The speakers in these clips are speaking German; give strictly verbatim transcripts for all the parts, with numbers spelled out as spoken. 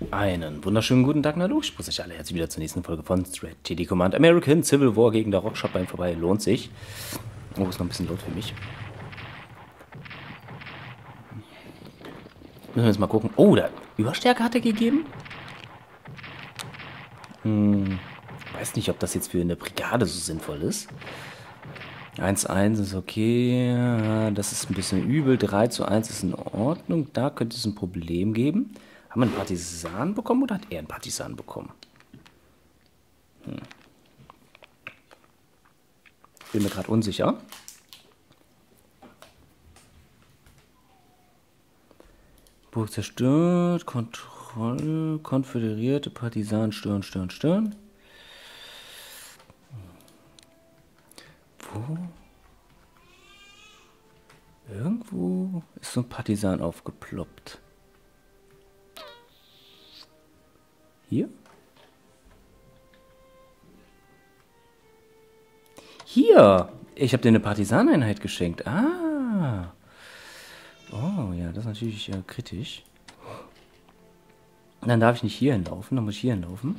Einen wunderschönen guten Tag, hallo, ich grüße euch alle herzlich wieder zur nächsten Folge von Strategy Command American Civil War gegen der Rockshop beim Vorbei. Lohnt sich. Oh, ist noch ein bisschen laut für mich. Müssen wir jetzt mal gucken. Oh, da Überstärke hat er gegeben? Hm, weiß nicht, ob das jetzt für eine Brigade so sinnvoll ist. eins eins ist okay. Das ist ein bisschen übel. drei zu eins ist in Ordnung. Da könnte es ein Problem geben. Haben wir einen Partisan bekommen oder hat er einen Partisan bekommen? Hm. Bin mir gerade unsicher. Burg zerstört. Kontrolle. Konföderierte Partisanen stören, stören, stören. Wo? Irgendwo ist so ein Partisan aufgeploppt. Hier? Hier! Ich habe dir eine Partisaneinheit geschenkt. Ah! Oh, ja, das ist natürlich äh, kritisch. Dann darf ich nicht hier hinlaufen, dann muss ich hier hinlaufen.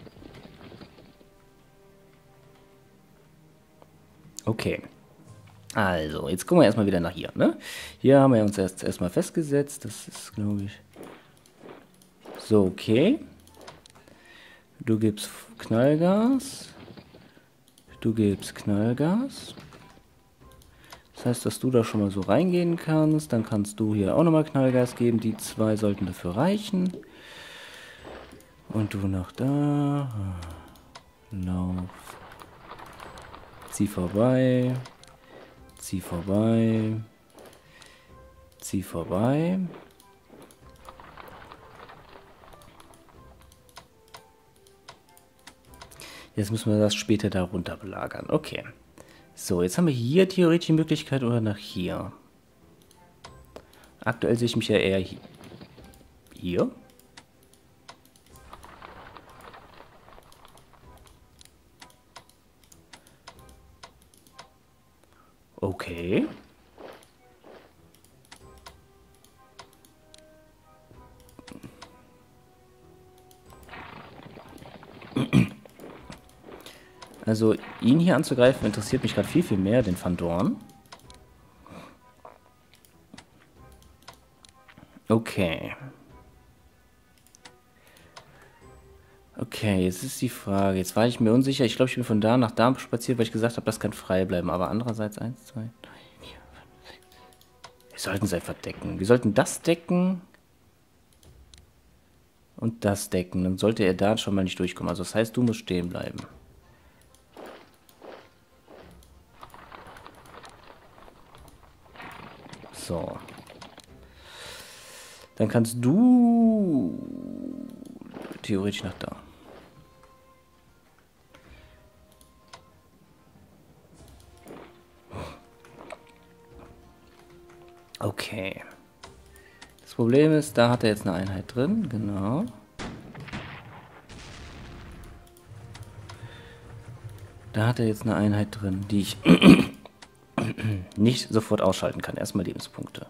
Okay. Also, jetzt gucken wir erstmal wieder nach hier, ne? Hier haben wir uns erst erstmal festgesetzt. Das ist, glaube ich... So, okay. Du gibst Knallgas. Du gibst Knallgas. Das heißt, dass du da schon mal so reingehen kannst. Dann kannst du hier auch nochmal Knallgas geben. Die zwei sollten dafür reichen. Und du nach da. Lauf. Zieh vorbei. Zieh vorbei. Zieh vorbei. Jetzt müssen wir das später darunter belagern. Okay. So, jetzt haben wir hier theoretisch die Möglichkeit oder nach hier. Aktuell sehe ich mich ja eher hier. Hier? Okay. Also, ihn hier anzugreifen interessiert mich gerade viel, viel mehr, den Van Dorn. Okay. Okay, jetzt ist die Frage. Jetzt war ich mir unsicher. Ich glaube, ich bin von da nach da spaziert, weil ich gesagt habe, das kann frei bleiben. Aber andererseits eins, zwei, drei, vier, fünf, sechs. Wir sollten es einfach decken. Wir sollten das decken. Und das decken. Dann sollte er da schon mal nicht durchkommen. Also das heißt, du musst stehen bleiben. So. Dann kannst du theoretisch nach da. Okay. Das Problem ist, da hat er jetzt eine Einheit drin, genau. Da hat er jetzt eine Einheit drin, die ich nicht sofort ausschalten kann. Erstmal Lebenspunkte.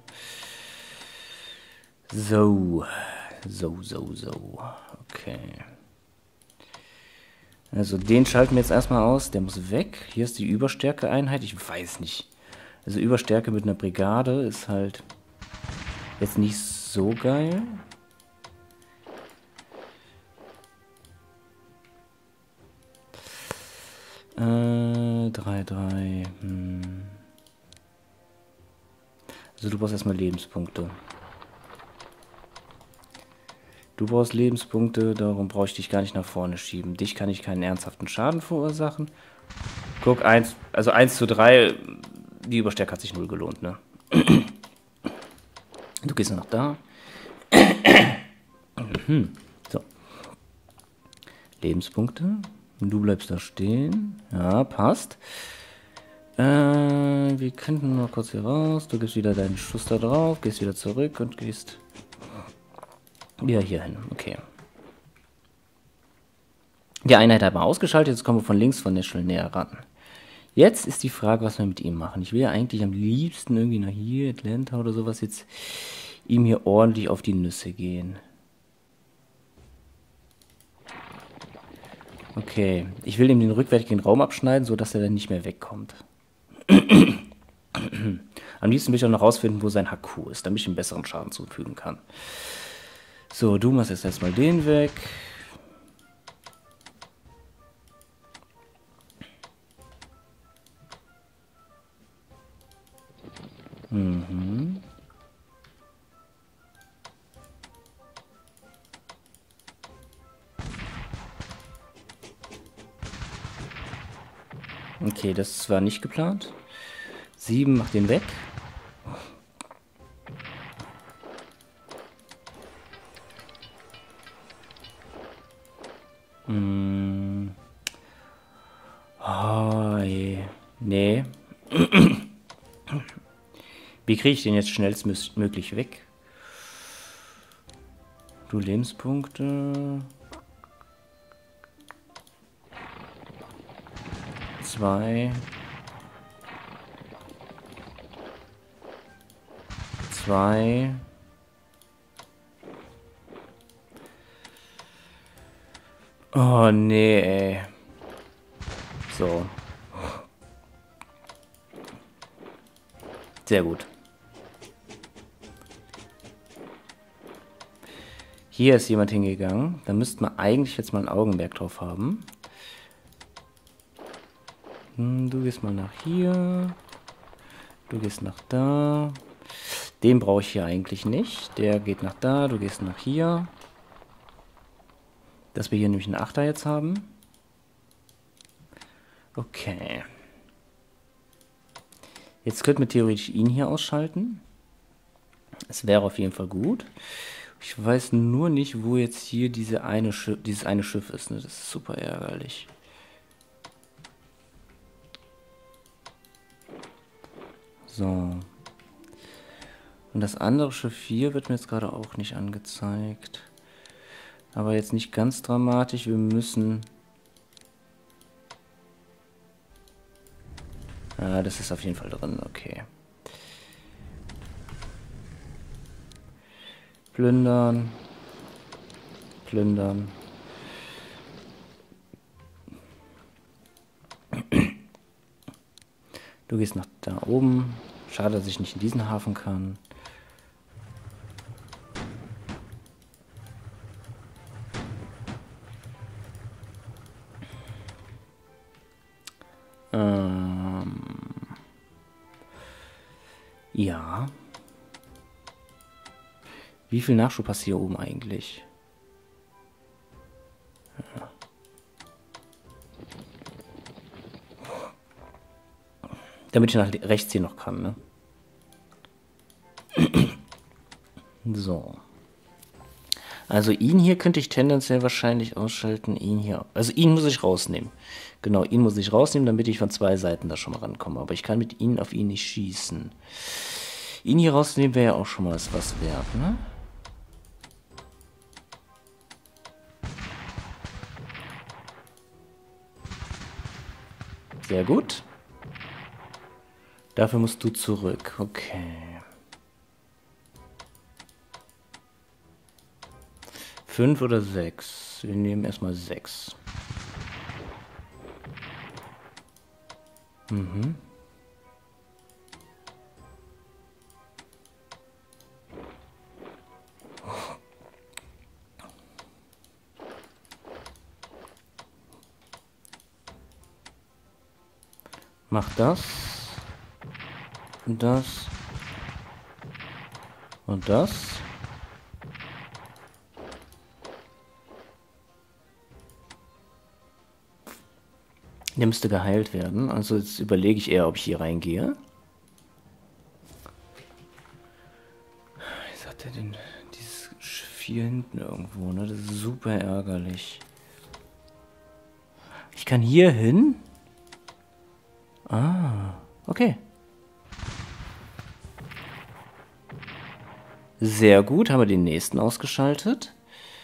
So. So, so, so. Okay. Also den schalten wir jetzt erstmal aus. Der muss weg. Hier ist die Überstärke-Einheit. Ich weiß nicht. Also Überstärke mit einer Brigade ist halt jetzt nicht so geil. Äh, drei, drei. Hm. Also du brauchst erstmal Lebenspunkte. Du brauchst Lebenspunkte, darum brauche ich dich gar nicht nach vorne schieben. Dich kann ich keinen ernsthaften Schaden verursachen. Guck, eins, also eins zu drei, die Überstärke hat sich null gelohnt, ne? Du gehst noch da. So. Lebenspunkte. Du bleibst da stehen. Ja, passt. Äh, wir könnten noch kurz hier raus. Du gibst wieder deinen Schuss da drauf, gehst wieder zurück und gehst wieder hier hin. Okay. Die Einheit hat mal ausgeschaltet. Jetzt kommen wir von links von der Schule näher ran. Jetzt ist die Frage, was wir mit ihm machen. Ich will ja eigentlich am liebsten irgendwie nach hier, Atlanta oder sowas, jetzt ihm hier ordentlich auf die Nüsse gehen. Okay, ich will ihm den rückwärtigen Raum abschneiden, sodass er dann nicht mehr wegkommt. Am liebsten will ich auch noch rausfinden, wo sein Haku ist, damit ich ihm besseren Schaden zufügen kann. So, du machst jetzt erstmal den weg. Mhm. Okay, das war nicht geplant. Sieben, mach den weg. Hm. Oh, je. Nee. Wie kriege ich den jetzt schnellstmöglich weg? Du Lebenspunkte. Zwei. Zwei. Oh, nee, ey. So. Sehr gut. Hier ist jemand hingegangen. Da müsste man eigentlich jetzt mal ein Augenmerk drauf haben. Hm, du gehst mal nach hier. Du gehst nach da. Den brauche ich hier eigentlich nicht. Der geht nach da. Du gehst nach hier. Dass wir hier nämlich einen Achter jetzt haben. Okay. Jetzt könnten wir theoretisch ihn hier ausschalten. Es wäre auf jeden Fall gut. Ich weiß nur nicht, wo jetzt hier diese eine Schiff, dieses eine Schiff ist. Ne? Das ist super ärgerlich. So. Und das andere Schiff hier wird mir jetzt gerade auch nicht angezeigt. Aber jetzt nicht ganz dramatisch. Wir müssen... Ah, das ist auf jeden Fall drin. Okay. Plündern. Plündern. Du gehst nach da oben. Schade, dass ich nicht in diesen Hafen kann. Ähm. Ja. Wie viel Nachschub hast du hier oben eigentlich? Ja. Damit ich nach rechts hier noch kann, ne? So. Also ihn hier könnte ich tendenziell wahrscheinlich ausschalten. Ihn hier. Also ihn muss ich rausnehmen. Genau, ihn muss ich rausnehmen, damit ich von zwei Seiten da schon mal rankomme. Aber ich kann mit ihm auf ihn nicht schießen. Ihn hier rausnehmen wäre ja auch schon mal was wert, ne? Sehr gut. Dafür musst du zurück. Okay. Fünf oder sechs? Wir nehmen erstmal sechs. Mhm. Mach das. Und das. Und das. Der müsste geheilt werden. Also jetzt überlege ich eher, ob ich hier reingehe. Wie sagt er denn? Dieses Schiff hier hinten irgendwo, ne? Das ist super ärgerlich. Ich kann hier hin? Ah, okay. Sehr gut, haben wir den nächsten ausgeschaltet.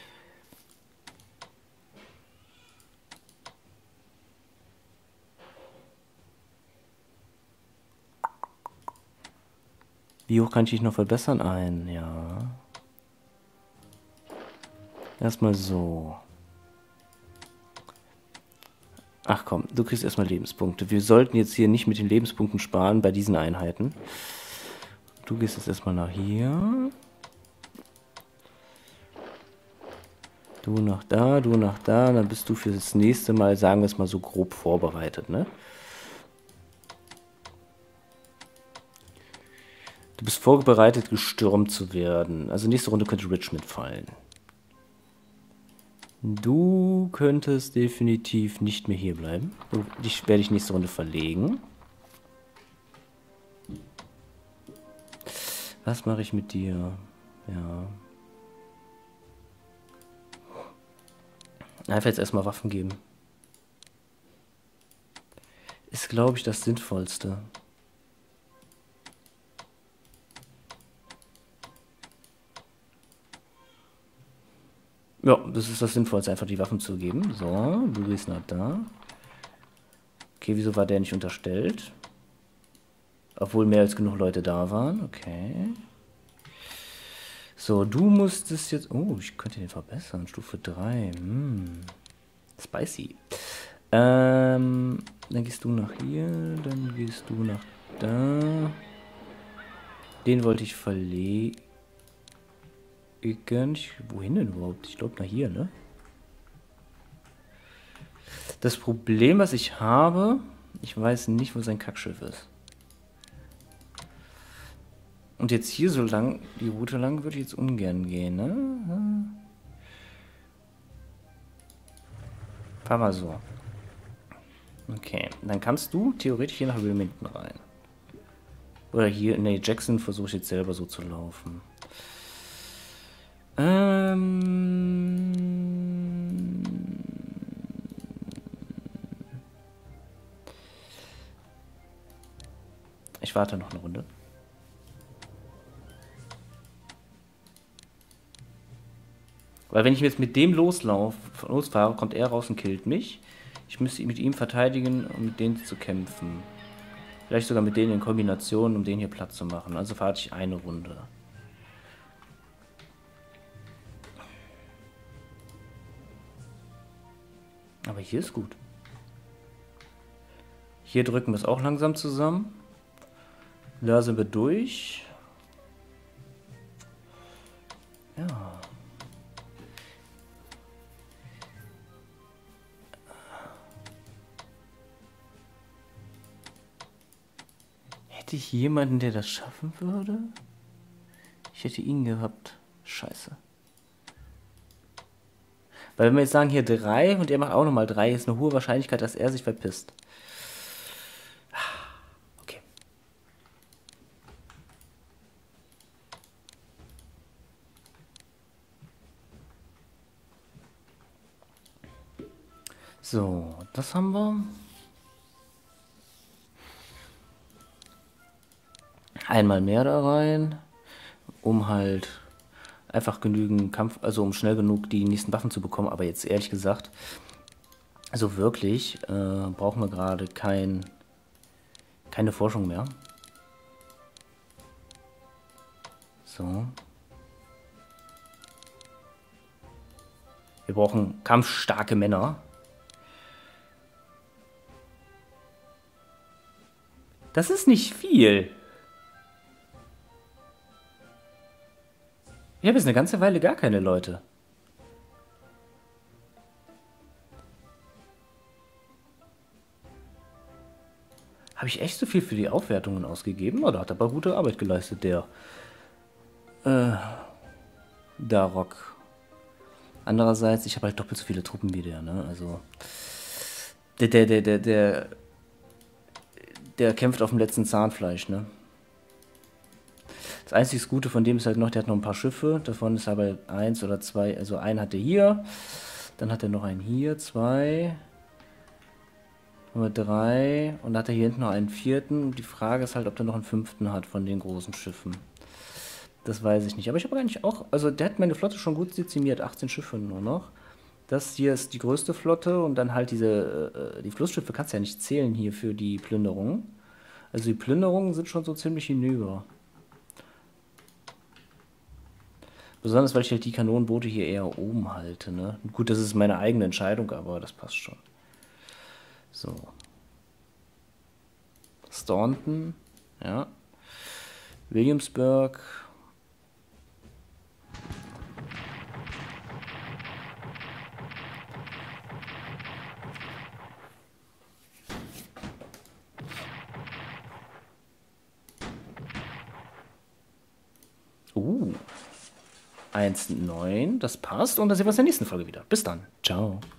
Wie hoch kann ich dich noch verbessern? Ein, ja. Erstmal so. Ach komm, du kriegst erstmal Lebenspunkte. Wir sollten jetzt hier nicht mit den Lebenspunkten sparen bei diesen Einheiten. Du gehst jetzt erstmal nach hier. Du nach da, du nach da. Dann bist du für das nächste Mal, sagen wir es mal so grob vorbereitet, ne? Du bist vorbereitet, gestürmt zu werden. Also nächste Runde könnte Richmond fallen. Du könntest definitiv nicht mehr hier bleiben. Dich werde ich nächste Runde verlegen. Was mache ich mit dir? Ja. Einfach jetzt erstmal Waffen geben. Ist, glaube ich, das Sinnvollste. Ja, das ist das Sinnvollste, einfach die Waffen zu geben. So, du gehst nach da. Okay, wieso war der nicht unterstellt? Obwohl mehr als genug Leute da waren. Okay. So, du musstest jetzt... Oh, ich könnte den verbessern. Stufe drei. Hm. Spicy. Ähm, dann gehst du nach hier. Dann gehst du nach da. Den wollte ich verlegen. Ich, wohin denn überhaupt? Ich glaube nach hier, ne? Das Problem, was ich habe... Ich weiß nicht, wo sein Kackschiff ist. Und jetzt hier so lang, die Route lang, würde ich jetzt ungern gehen, ne? Fahr mal so. Okay, dann kannst du theoretisch hier nach Wilmington rein. Oder hier, ne, Jackson versuche ich jetzt selber so zu laufen. Ähm... Ich warte noch eine Runde. Weil wenn ich jetzt mit dem loslauf, losfahre, kommt er raus und killt mich. Ich müsste mit ihm verteidigen, um mit denen zu kämpfen. Vielleicht sogar mit denen in Kombination, um den hier Platz zu machen. Also fahre ich eine Runde. Aber hier ist gut. Hier drücken wir es auch langsam zusammen. Da sind wir durch. Ja. Hätte ich jemanden, der das schaffen würde? Ich hätte ihn gehabt. Scheiße. Weil wenn wir jetzt sagen, hier drei und er macht auch nochmal drei, ist eine hohe Wahrscheinlichkeit, dass er sich verpisst. Okay. So, das haben wir. Einmal mehr da rein, um halt einfach genügend Kampf, also um schnell genug die nächsten Waffen zu bekommen. Aber jetzt ehrlich gesagt, so wirklich äh, brauchen wir gerade kein, keine Forschung mehr. So. Wir brauchen kampfstarke Männer. Das ist nicht viel. Ich habe jetzt eine ganze Weile gar keine Leute. Habe ich echt so viel für die Aufwertungen ausgegeben? Oder hat er aber gute Arbeit geleistet, der äh, Darok. Andererseits, ich habe halt doppelt so viele Truppen wie der, ne? Also der, der, der, der, der, der kämpft auf dem letzten Zahnfleisch, ne? Das einzige Gute von dem ist halt noch, der hat noch ein paar Schiffe. Davon ist aber eins oder zwei. Also einen hat er hier. Dann hat er noch einen hier. Zwei. Nummer drei. Und dann hat er hier hinten noch einen vierten. Und die Frage ist halt, ob der noch einen fünften hat von den großen Schiffen. Das weiß ich nicht. Aber ich habe eigentlich auch... Also der hat meine Flotte schon gut dezimiert. achtzehn Schiffe nur noch. Das hier ist die größte Flotte. Und dann halt diese... Äh, die Flussschiffe kannst du ja nicht zählen hier für die Plünderungen. Also die Plünderungen sind schon so ziemlich hinüber. Besonders, weil ich halt die Kanonenboote hier eher oben halte, ne? Gut, das ist meine eigene Entscheidung, aber das passt schon. So. Staunton, ja. Williamsburg. Uh. eins Komma neun, das passt. Und dann sehen wir uns in der nächsten Folge wieder. Bis dann. Ciao.